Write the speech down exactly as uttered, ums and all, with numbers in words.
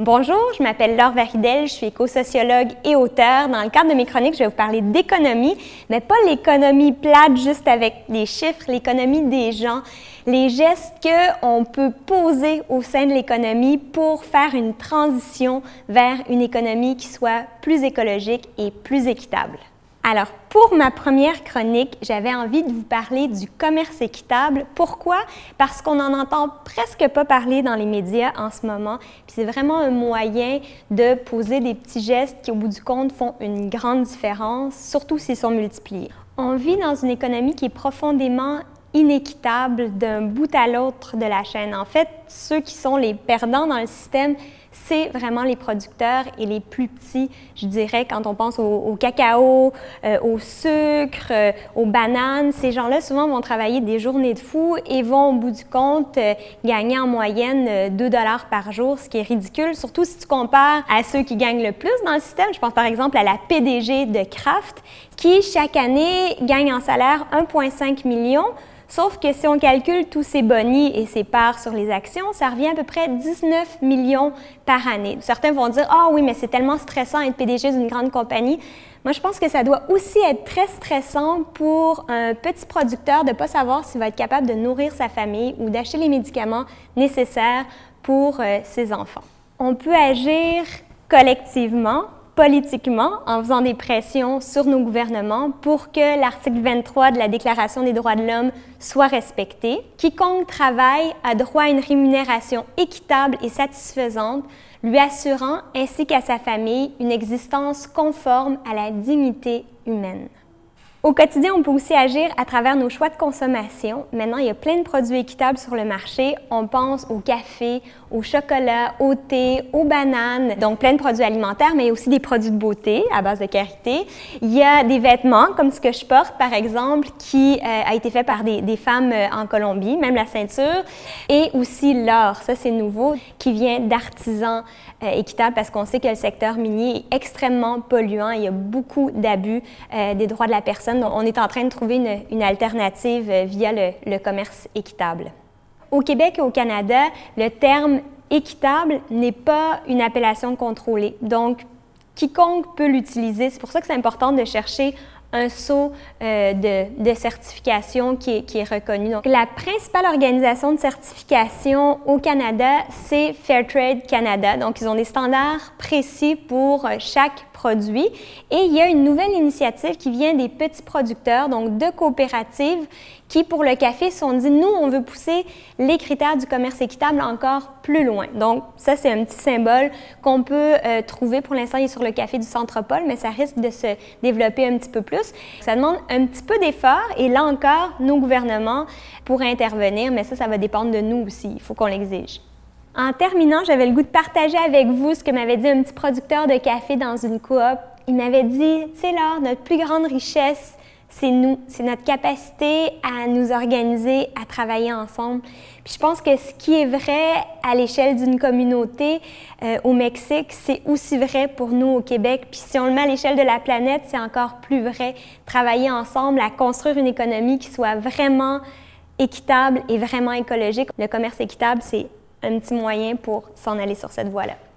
Bonjour, je m'appelle Laure Varidel, je suis éco-sociologue et auteure. Dans le cadre de mes chroniques, je vais vous parler d'économie, mais pas l'économie plate juste avec des chiffres, l'économie des gens, les gestes qu'on peut poser au sein de l'économie pour faire une transition vers une économie qui soit plus écologique et plus équitable. Alors, pour ma première chronique, j'avais envie de vous parler du commerce équitable. Pourquoi? Parce qu'on n'en entend presque pas parler dans les médias en ce moment. Puis c'est vraiment un moyen de poser des petits gestes qui, au bout du compte, font une grande différence, surtout s'ils sont multipliés. On vit dans une économie qui est profondément inéquitable d'un bout à l'autre de la chaîne. En fait, ceux qui sont les perdants dans le système, c'est vraiment les producteurs et les plus petits, je dirais, quand on pense au, au cacao, euh, au sucre, euh, aux bananes. Ces gens-là, souvent, vont travailler des journées de fou et vont, au bout du compte, euh, gagner en moyenne euh, deux dollars par jour, ce qui est ridicule, surtout si tu compares à ceux qui gagnent le plus dans le système. Je pense par exemple à la P D G de Kraft, qui, chaque année, gagne en salaire un virgule cinq million. Sauf que si on calcule tous ses bonis et ses parts sur les actions, ça revient à peu près dix-neuf millions par année. Certains vont dire « Ah oui, mais c'est tellement stressant être P D G d'une grande compagnie ». Moi, je pense que ça doit aussi être très stressant pour un petit producteur de ne pas savoir s'il va être capable de nourrir sa famille ou d'acheter les médicaments nécessaires pour euh, ses enfants. On peut agir collectivement, politiquement, en faisant des pressions sur nos gouvernements pour que l'article vingt-trois de la Déclaration des droits de l'homme soit respecté. Quiconque travaille a droit à une rémunération équitable et satisfaisante, lui assurant, ainsi qu'à sa famille, une existence conforme à la dignité humaine. Au quotidien, on peut aussi agir à travers nos choix de consommation. Maintenant, il y a plein de produits équitables sur le marché. On pense au café, au chocolat, au thé, aux bananes, donc plein de produits alimentaires, mais il y a aussi des produits de beauté à base de karité. Il y a des vêtements, comme ce que je porte, par exemple, qui euh, a été fait par des, des femmes euh, en Colombie, même la ceinture, et aussi l'or, ça c'est nouveau, qui vient d'artisans euh, équitables, parce qu'on sait que le secteur minier est extrêmement polluant. Il y a beaucoup d'abus euh, des droits de la personne. Donc, on est en train de trouver une, une alternative euh, via le, le commerce équitable. Au Québec et au Canada, le terme équitable n'est pas une appellation contrôlée. Donc, quiconque peut l'utiliser. C'est pour ça que c'est important de chercher un sceau euh, de, de certification qui est, qui est reconnu. Donc, la principale organisation de certification au Canada, c'est Fairtrade Canada. Donc, ils ont des standards précis pour chaque produit. Et il y a une nouvelle initiative qui vient des petits producteurs, donc de coopératives, qui, pour le café, se sont dit, nous, on veut pousser les critères du commerce équitable encore plus loin. Donc, ça, c'est un petit symbole qu'on peut euh, trouver. Pour l'instant, il est sur le café du Centropole, mais ça risque de se développer un petit peu plus. Ça demande un petit peu d'effort et là encore, nos gouvernements pourraient intervenir, mais ça, ça va dépendre de nous aussi. Il faut qu'on l'exige. En terminant, j'avais le goût de partager avec vous ce que m'avait dit un petit producteur de café dans une coop. Il m'avait dit, tu sais, Laure, notre plus grande richesse, c'est nous, c'est notre capacité à nous organiser, à travailler ensemble. Puis je pense que ce qui est vrai à l'échelle d'une communauté euh, au Mexique, c'est aussi vrai pour nous au Québec. Puis si on le met à l'échelle de la planète, c'est encore plus vrai. Travailler ensemble à construire une économie qui soit vraiment équitable et vraiment écologique. Le commerce équitable, c'est un petit moyen pour s'en aller sur cette voie-là.